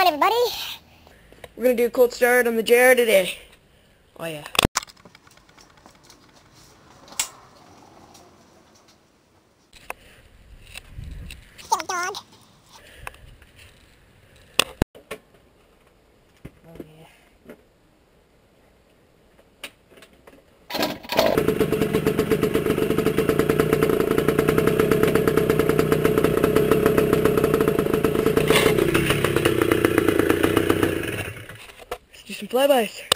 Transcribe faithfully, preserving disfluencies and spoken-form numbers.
Alright everybody. We're gonna do a cold start on the J R today. Oh yeah. Silly dog. Oh yeah. Let's do some flybys.